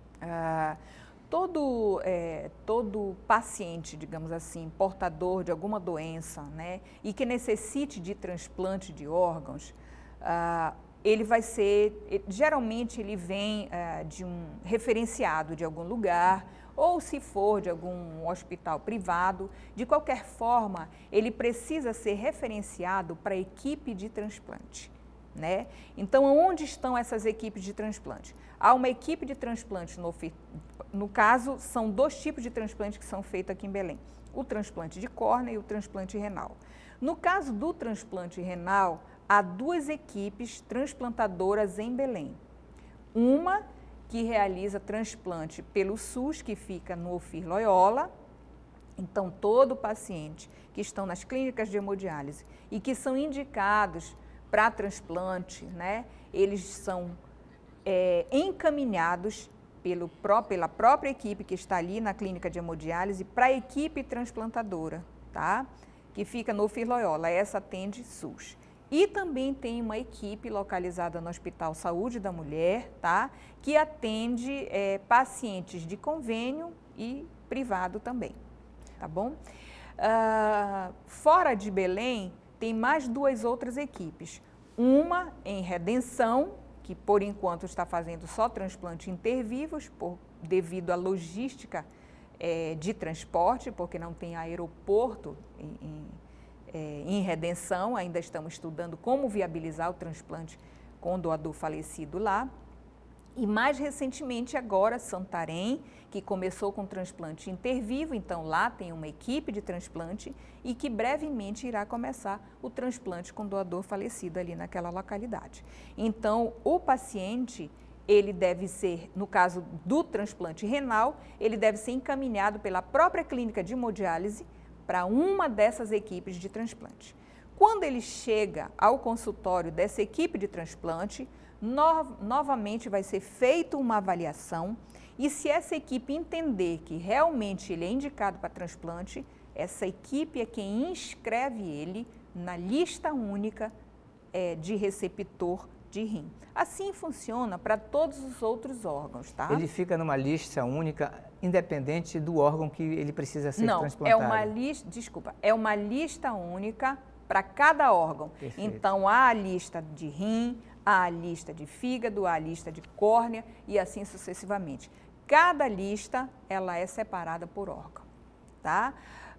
[SPEAKER 3] Todo paciente, digamos assim, portador de alguma doença, né, e que necessite de transplante de órgãos, ele vai ser, geralmente ele vem de um referenciado de algum lugar, ou se for de algum hospital privado, de qualquer forma, ele precisa ser referenciado para a equipe de transplante, né? Então, onde estão essas equipes de transplante? Há uma equipe de transplante, no caso, são 2 tipos de transplante que são feitos aqui em Belém, o transplante de córnea e o transplante renal. No caso do transplante renal, há 2 equipes transplantadoras em Belém. Uma que realiza transplante pelo SUS, que fica no Ofir Loyola. Então, todo paciente que estão nas clínicas de hemodiálise e que são indicados para transplante, né, eles são encaminhados pela própria equipe que está ali na clínica de hemodiálise para a equipe transplantadora, tá? Que fica no Ofir Loyola, essa atende SUS. E também tem uma equipe localizada no Hospital Saúde da Mulher, tá? Que atende pacientes de convênio e privado também, tá bom? Fora de Belém, tem mais 2 outras equipes. Uma em Redenção, que por enquanto está fazendo só transplante intervivos, devido à logística de transporte, porque não tem aeroporto em Redenção, ainda estamos estudando como viabilizar o transplante com doador falecido lá. E mais recentemente agora Santarém, que começou com transplante intervivo, então lá tem uma equipe de transplante e que brevemente irá começar o transplante com doador falecido ali naquela localidade. Então o paciente, ele deve ser, no caso do transplante renal, ele deve ser encaminhado pela própria clínica de hemodiálise para uma dessas equipes de transplante. Quando ele chega ao consultório dessa equipe de transplante, novamente vai ser feita uma avaliação e se essa equipe entender que realmente ele é indicado para transplante, essa equipe é quem inscreve ele na lista única de receptor de rim. Assim funciona para todos os outros órgãos, tá?
[SPEAKER 1] Ele fica numa lista única, independente do órgão que ele precisa ser transplantado?
[SPEAKER 3] Não, é uma lista única para cada órgão.
[SPEAKER 1] Perfeito.
[SPEAKER 3] Então, há a lista de rim, há a lista de fígado, há a lista de córnea e assim sucessivamente. Cada lista, ela é separada por órgão, tá?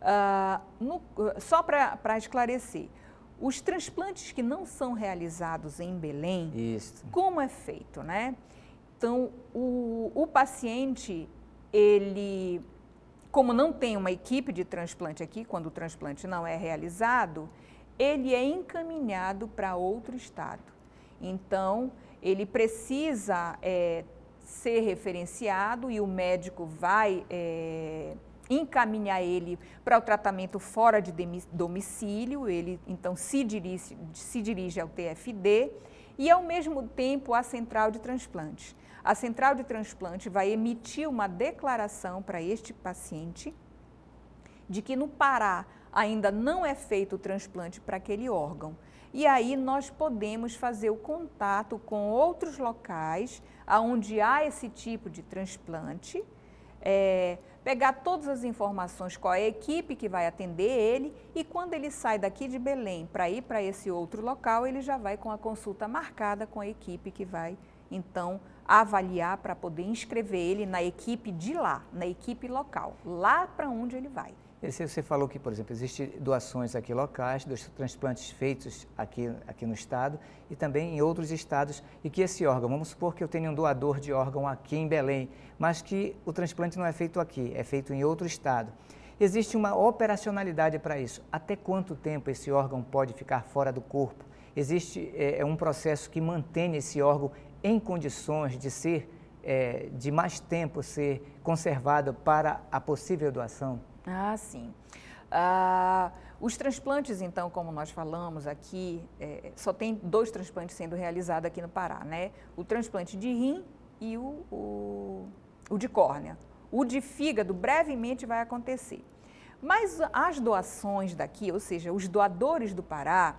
[SPEAKER 3] Só para esclarecer, os transplantes que não são realizados em Belém, como é feito, né? Então, o paciente, ele, como não tem uma equipe de transplante aqui, quando o transplante não é realizado, ele é encaminhado para outro estado. Então, ele precisa ser referenciado e o médico vai encaminhar ele para o tratamento fora de domicílio, ele então se dirige ao TFD e ao mesmo tempo à central de transplante. A central de transplante vai emitir uma declaração para este paciente de que no Pará ainda não é feito o transplante para aquele órgão. E aí nós podemos fazer o contato com outros locais onde há esse tipo de transplante, pegar todas as informações com a equipe que vai atender ele e quando ele sai daqui de Belém para ir para esse outro local, ele já vai com a consulta marcada com a equipe que vai, então, avaliar para poder inscrever ele na equipe de lá, na equipe local, lá para onde ele vai.
[SPEAKER 1] Você falou que, por exemplo, existem doações aqui locais, dos transplantes feitos aqui no estado e também em outros estados e que esse órgão, vamos supor que eu tenha um doador de órgão aqui em Belém, mas que o transplante não é feito aqui, é feito em outro estado. Existe uma operacionalidade para isso. Até quanto tempo esse órgão pode ficar fora do corpo existe um processo que mantém esse órgão em condições de ser, de mais tempo ser conservado para a possível doação?
[SPEAKER 3] Ah, sim. Os transplantes, então, como nós falamos aqui, só tem 2 transplantes sendo realizados aqui no Pará, né? O transplante de rim e o de córnea. O de fígado brevemente vai acontecer. Mas as doações daqui, ou seja, os doadores do Pará,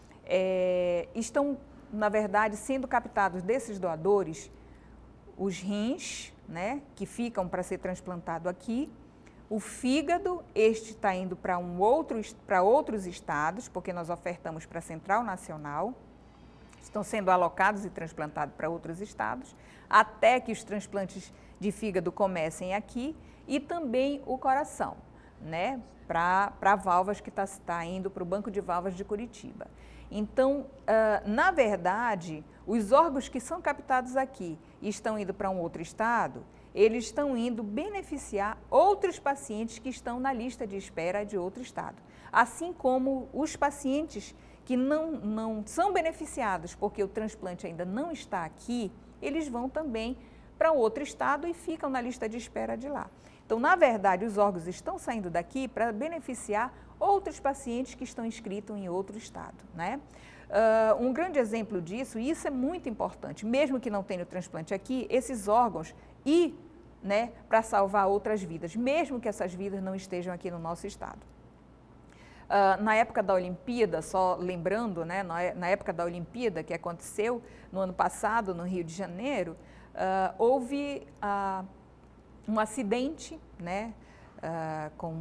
[SPEAKER 3] estão, na verdade, sendo captados desses doadores os rins, né, que ficam para ser transplantado aqui. O fígado, este está indo para outros estados, porque nós ofertamos para a Central Nacional, estão sendo alocados e transplantados para outros estados, até que os transplantes de fígado comecem aqui, e também o coração, né, para válvulas que está indo para o Banco de Válvulas de Curitiba. Então, na verdade, os órgãos que são captados aqui e estão indo para um outro estado, eles estão indo beneficiar outros pacientes que estão na lista de espera de outro estado. Assim como os pacientes que não são beneficiados porque o transplante ainda não está aqui, eles vão também para outro estado e ficam na lista de espera de lá. Então, na verdade, os órgãos estão saindo daqui para beneficiar outros pacientes que estão inscritos em outro estado, né? Um grande exemplo disso, e isso é muito importante, mesmo que não tenha o transplante aqui, esses órgãos né, para salvar outras vidas, mesmo que essas vidas não estejam aqui no nosso estado. Na época da Olimpíada, só lembrando, né, na época da Olimpíada que aconteceu no ano passado no Rio de Janeiro, houve um acidente, né, com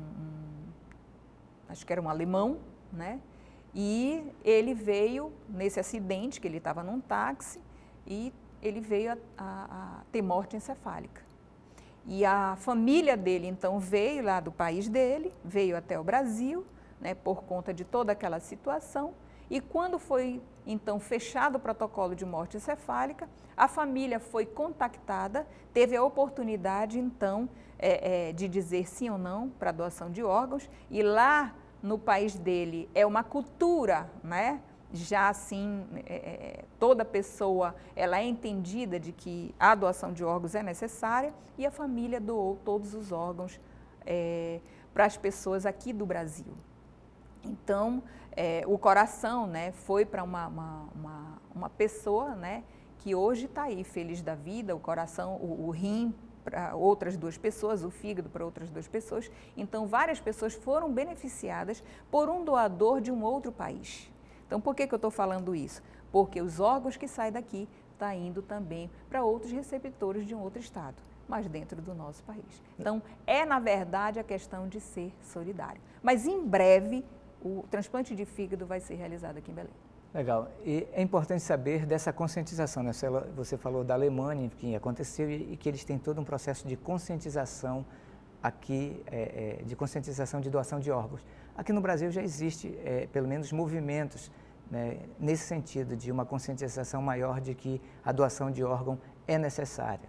[SPEAKER 3] acho que era um alemão, né, e ele veio nesse acidente, que ele estava num táxi, e ele veio a ter morte encefálica. E a família dele, então, veio lá do país dele, veio até o Brasil, né, por conta de toda aquela situação, e quando foi, então, fechado o protocolo de morte encefálica, a família foi contactada, teve a oportunidade, então, de dizer sim ou não para a doação de órgãos, e lá no país dele é uma cultura, né? Já assim, toda pessoa ela é entendida de que a doação de órgãos é necessária, e a família doou todos os órgãos para as pessoas aqui do Brasil. Então, o coração, né, foi para uma pessoa, né, que hoje está aí feliz da vida, o coração, o rim para outras 2 pessoas, o fígado para outras 2 pessoas. Então, várias pessoas foram beneficiadas por um doador de um outro país. Então, por que eu estou falando isso? Porque os órgãos que saem daqui estão indo também para outros receptores de um outro estado, mas dentro do nosso país. Então, na verdade, a questão de ser solidário. Mas, em breve, o transplante de fígado vai ser realizado aqui em Belém.
[SPEAKER 1] Legal. E é importante saber dessa conscientização, né? Você falou da Alemanha, que aconteceu, e que eles têm todo um processo de conscientização aqui, de conscientização de doação de órgãos. Aqui no Brasil já existe, pelo menos, movimentos, né, nesse sentido, de uma conscientização maior de que a doação de órgão é necessária.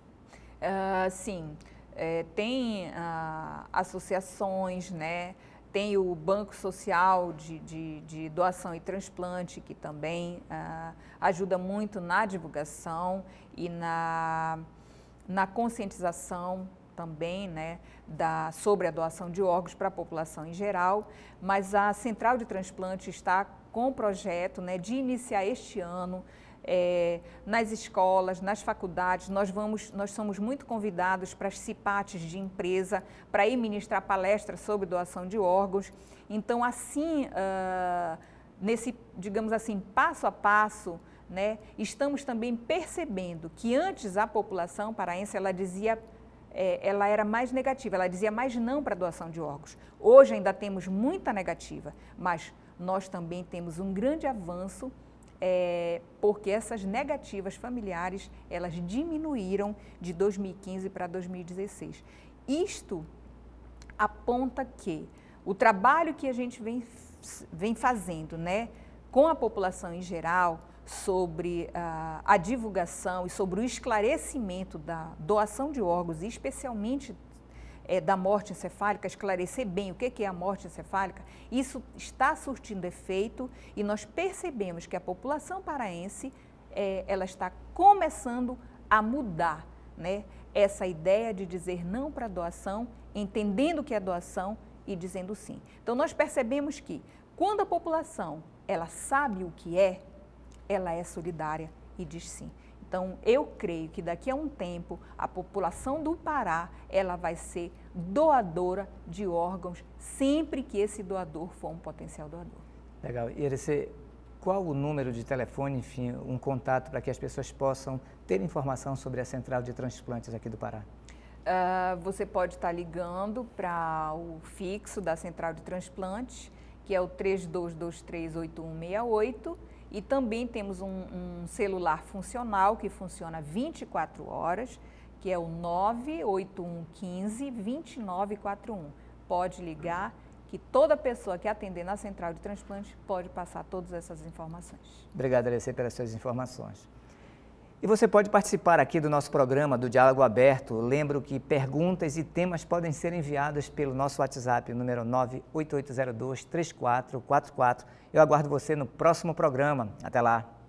[SPEAKER 3] Sim, tem associações, né? Tem o Banco Social de Doação e Transplante, que também ajuda muito na divulgação e na conscientização também, né, sobre a doação de órgãos para a população em geral. Mas a Central de Transplante está com o projeto, né, de iniciar este ano, nas escolas, nas faculdades. Nós somos muito convidados para as CIPATs de empresa, para ir ministrar palestras sobre doação de órgãos. Então, assim, nesse, digamos assim, passo a passo, né, estamos também percebendo que antes a população paraense, ela era mais negativa, ela dizia mais não para a doação de órgãos. Hoje ainda temos muita negativa, mas nós também temos um grande avanço, porque essas negativas familiares, elas diminuíram de 2015 para 2016. Isto aponta que o trabalho que a gente vem fazendo, né, com a população em geral, sobre a divulgação e sobre o esclarecimento da doação de órgãos, e especialmente da morte encefálica, esclarecer bem o que é a morte encefálica, isso está surtindo efeito e nós percebemos que a população paraense, ela está começando a mudar, né? Essa ideia de dizer não para a doação, entendendo o que é doação e dizendo sim. Então, nós percebemos que quando a população, ela sabe o que é, ela é solidária e diz sim. Então, eu creio que daqui a um tempo, a população do Pará, ela vai ser doadora de órgãos, sempre que esse doador for um potencial doador.
[SPEAKER 1] Legal. E Irecê, qual o número de telefone, enfim, um contato para que as pessoas possam ter informação sobre a Central de Transplantes aqui do Pará?
[SPEAKER 3] Você pode estar ligando para o fixo da Central de Transplantes, que é o 32238168, e também temos um celular funcional que funciona 24 horas, que é o 98115-2941. Pode ligar, que toda pessoa que atender na Central de Transplantes pode passar todas essas informações.
[SPEAKER 1] Obrigado, Irecê, pelas suas informações. E você pode participar aqui do nosso programa do Diálogo Aberto. Lembro que perguntas e temas podem ser enviados pelo nosso WhatsApp, número 98802-3444. Eu aguardo você no próximo programa. Até lá!